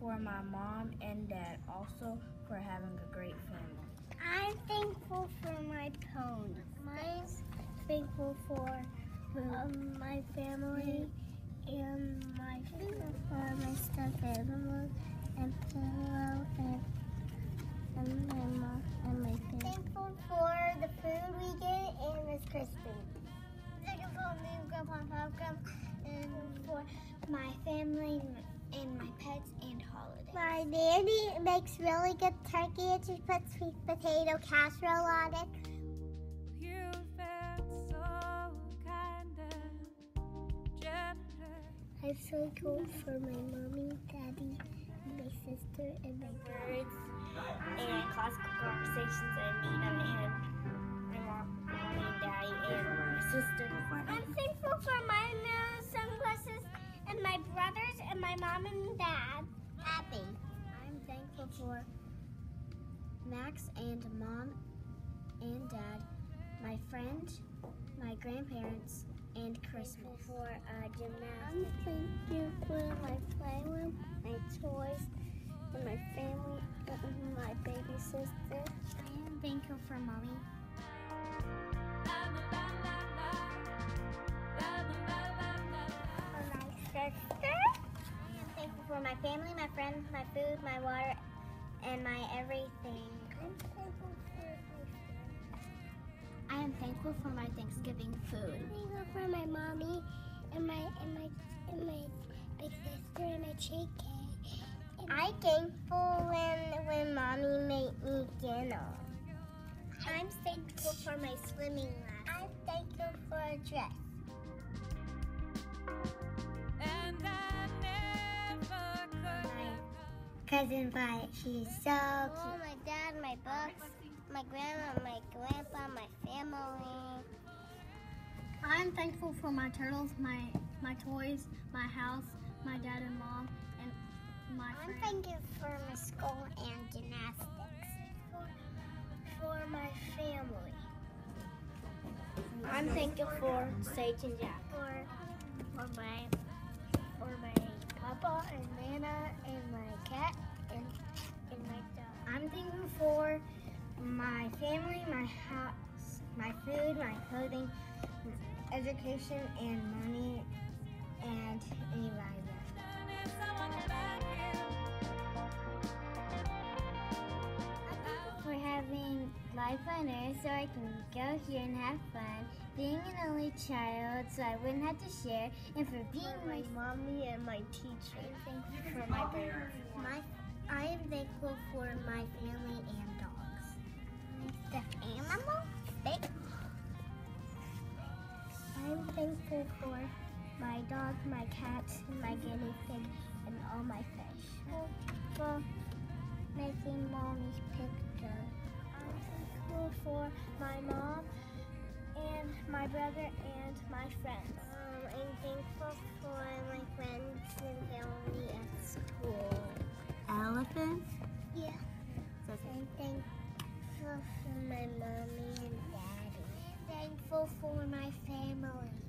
for my mom and dad, also for having a great family. I'm thankful for my pony. I'm thankful for my family and my stuffed animals and pillow and my mom and my family. Thankful for the food we get and Miss Christine. Thankful for me, Grandpa and Papa, and for my family and my pets and holidays. My nanny makes really good turkey and she puts sweet potato casserole on it. You've been so kind and generous. I'm so cool for my mommy, daddy, and my sister, and my birds, and classical conversations, and Nina, and my mom, mommy, and daddy, and my sister. I'm thankful for my new sunglasses, and my brothers, and my mom and dad. Happy. I'm thankful for Max and mom and dad, my friend, my grandparents, and Christmas. For gymnastics. Thank you for my playroom, my toys, and my family, and my baby sister. I am thankful for mommy. For my sister. I am thankful for my family, my friends, my food, my water, and my everything. I'm thankful for my family. I am thankful for my Thanksgiving food. I'm thankful for my mommy and my big sister and my chicken. I'm thankful when mommy made me dinner. I'm thankful for my swimming lessons. I'm thankful for a dress. And I never could. My cousin Violet, she's so cute. My dad, my books, my grandma, my grandpa, my family. I'm thankful for my turtles, my toys, my house, my dad and mom, and my friends. I'm thankful for my school and gymnastics. For my family. I'm thankful for Sage and Jack. For my papa and Nana and my cat and my dog. I'm thankful for my family, my house, my food, my clothing, education, and money, and anybody else. For having life on Earth so I can go here and have fun, being an only child so I wouldn't have to share, and for being my mommy and my teacher. I'm thankful for my parents. I am thankful for my family and dogs. The animal? I'm thankful for my dog, my cats, my guinea pig, and all my fish. For making mommy's picture. I'm thankful for my mom and my brother and my friends. I'm thankful for my friends and family at school. Elephants? Yeah. I'm thankful for my mommy and daddy. I'm thankful for my family.